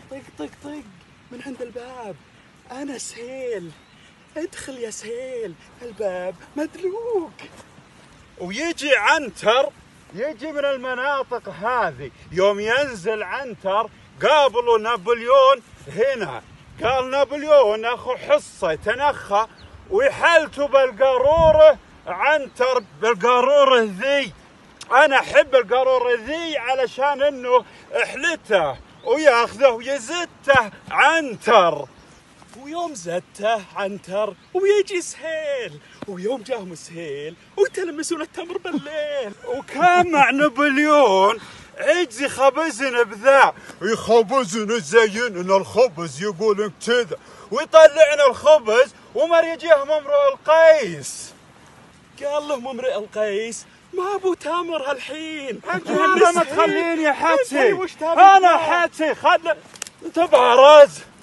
طق طق طق من عند الباب. أنا سهيل، ادخل يا سهيل، الباب مدلوق. ويجي عنتر، يجي من المناطق هذه. يوم ينزل عنتر قابلوا نابليون هنا، قال نابليون اخو حصه تنخى ويحلتوا بالقاروره. عنتر بالقاروره ذي، انا احب القاروره ذي علشان انه احلته وياخذه ويزته عنتر. ويوم زته عنتر ويجي سهيل، ويوم جاهم سهيل وتلمسون التمر بالليل. وكان مع نابليون عجز يخبزن بذا، يخبزن زين ان الخبز يقولن كذا، ويطلعن الخبز ومر يجيه ممرؤ القيس. قال له ممرئ القيس ما ابو تامر هالحين. هذا ما تخليني حتي، انا حتي خل انت بعرز.